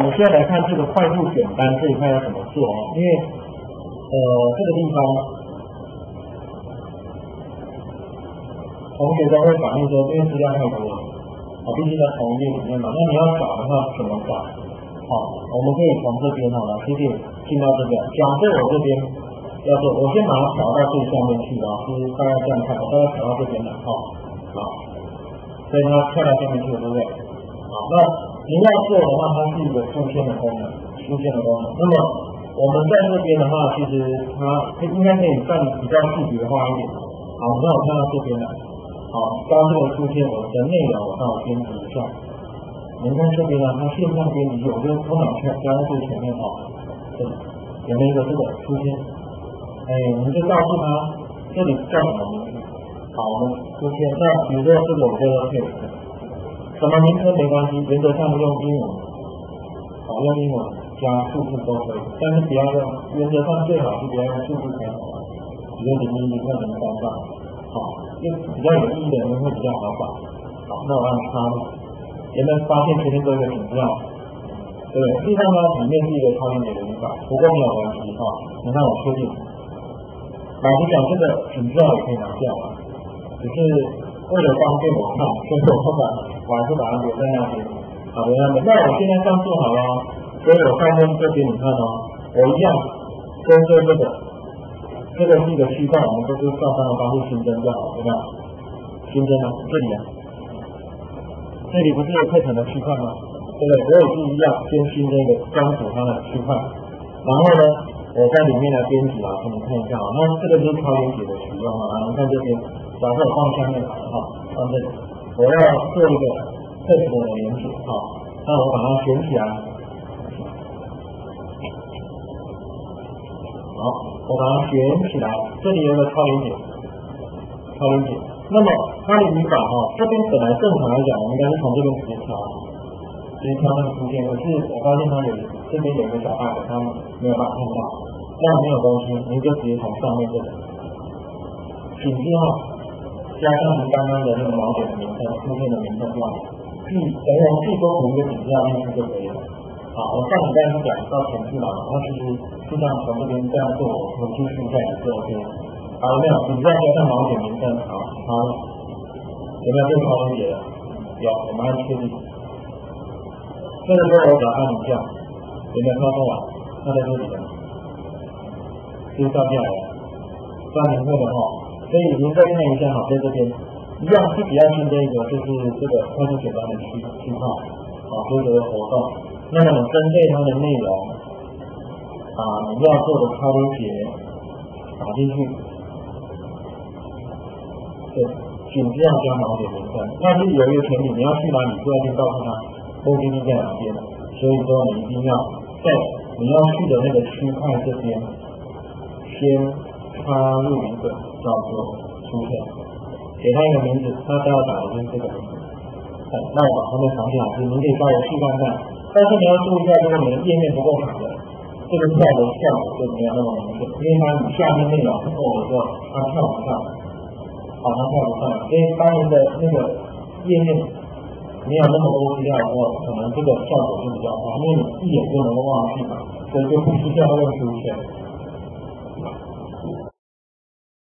我们现在来看这个快速选单这一块要怎么做啊？因为这个地方同学都会反映说，因为资料太多了，毕竟在同一页里面嘛，那你要找的话怎么找？我们可以从这边其实进到这边，假设我这边要做，我先把它调到最下面去是大概这样看，我大概调到这边来所以它跳到下面去了，对不对？那您要做的话，它是一个出现的功能，那么我们在这边的话，其实它应该可以更比较视觉化一点。那我看到这边来，刚这个出现我的内容，我帮我编辑一下。您看这边它线上编辑器，我就通常加在最前面这里有没有一个这个出现？你就告诉他这里叫什么名字？我们出现，那比如说这个我叫做 text。什么名称没关系，原则上用英文，用英文加数字都可以，但是不要用，原则上最好是不要用数字开头，比如010或033，因为比较有意义的人会比较好找。那我按叉，有没有发现前面都有个请教？对，事实上呢，里面是一个超连结的语法，不过没有关系你看我确定，老实讲，这个请教也可以拿掉只是为了方便我看，所以我还是把它留在那边，留在那边。那我现在这样做好了，所以我上面这边你看我一样跟着这个是一个区块，我们就是照三个方式新增就好，对吧？新增这里不是有课程的区块吗？对不对？我也是一样，先新增一个专属它的区块，然后呢，我在里面来编辑给你看一下那这个就是超连结的使用你看这边，假设我放下面放这里，我要做一个特殊的连结那我把它选起来，我把它选起来，这里有个超连结，那么它的语法这边本来正常来讲，我们应该是从这边直接调那个出现，可是我发现它这边有一个小 bug， 它没有办法看到，那没有关系，您就直接从上面这里，请记加上您刚刚的那个锚点的名称，出现的名称就好，等于我们最多读一个请假进去就可以了。我上礼拜是讲到程序码，然后其实就像从这边这样做，我去试一下也是 OK。有没有？你再加上锚点名称，有没有这个超连结的？有，我们按确定。这个时候我只要按一下，有没有跳出来？它在这里了，就掉下来了，这样明确的所以您再看一下在这边一样是比较新增一个，就是这个快速简单的区块规则的活动。那么针对它的内容你要做的超连结打进去，对，请这样加锚点名称。那是有一个前提，你要去哪里，就要先告诉他目的地在哪边。所以说你一定要在你要去的那个区块这边先插入一个叫做出现，给他一个名字，他都要打的就是这个名字。那我把后面藏起来，您可以稍微试看看。但是你要注意一下，如果你的页面不够长的，这个跳的效果就没有那么明显，因为它下面内容不够的时候，它跳不上，它跳不上。所以当你的那个页面没有那么多资料的时候，可能这个效果就比较好，因为你一眼就能够忘记所以就不需要用出现。